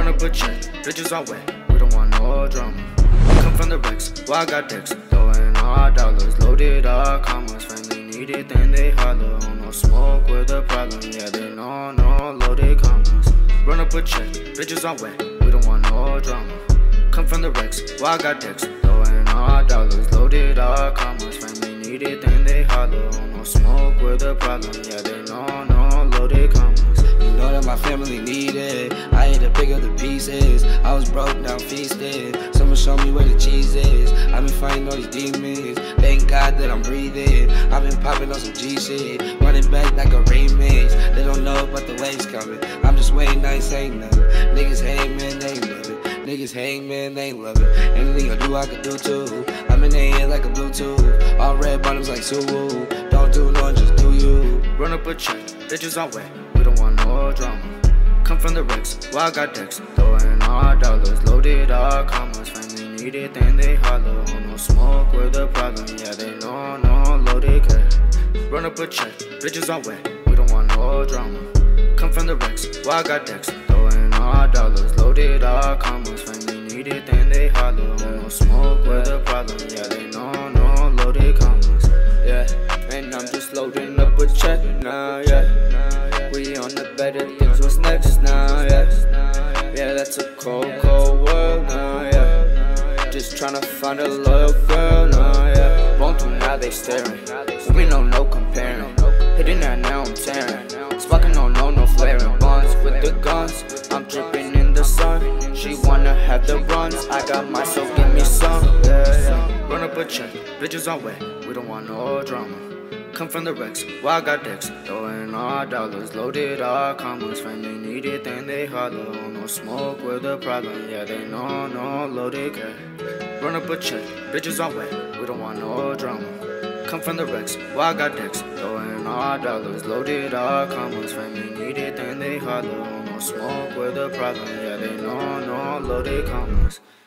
Run up a check, bitches all wet, we don't want no drama. Come from the Rex, well I got decks, throwing all dollars, loaded all commas. Family need it, then they holler. On no smoke with a problem, yeah they know, no loaded commas. Run up a check, bitches all wet, we don't want no drama. Come from the Rex, well I got decks, throwing all dollars, loaded all commas. Family need it, then they holler. On no smoke with a problem, yeah they know, no loaded commas. You know that my family need it. I had to pick up the pieces. I was broke down feasting. Someone show me where the cheese is. I've been fighting all these demons. Thank God that I'm breathing. I've been popping on some G shit, running back like a remix. They don't know about the waves coming. I'm just waiting, I ain't saying nothing. Niggas hate, man, they ain't love it. Niggas hate, man, they ain't love it. Anything I do, I can do too. I'm in their head like a Bluetooth. All red bottoms like Suwoo. Don't do none, just do you. Run up a check, bitches all wet, we don't want no drama. Come from the Rex, well I got decks, throwing all dollars, loaded all commas. Family need it, then they holler. On no smoke with a problem, yeah they know, no loaded cash. Run up a check, bitches all wet, we don't want no drama. Come from the Rex, well I got decks, throwing all dollars, loaded all commas. Family need it, then they holler. On no smoke with a problem, yeah they know, no loaded commas. Yeah, and I'm just loading up a check now, yeah. We on the better things, what's next now, yeah. Yeah, that's a cold, cold world now, yeah. Just tryna find a loyal girl now, yeah. Won't do now, they staring. We know no comparing. Hitting that now, I'm tearing. Sparking no flaring. Bonds with the guns. I'm dripping in the sun. She wanna have the runs. I got mine, so give me some, yeah. Run up a check, bitches all wet, we don't want no drama. Come from the Rex, well I got decks, throwing all dollars, loaded all commas. Family need it, then they holler. On no smoke with a problem, yeah they know, no loaded cash. Run up a check, bitches all wet, we don't want no drama. Come from the Rex, well I got decks, throwing all dollars, loaded all commas. Family need it, then they holler. On no smoke with a problem, yeah they know, no loaded commas.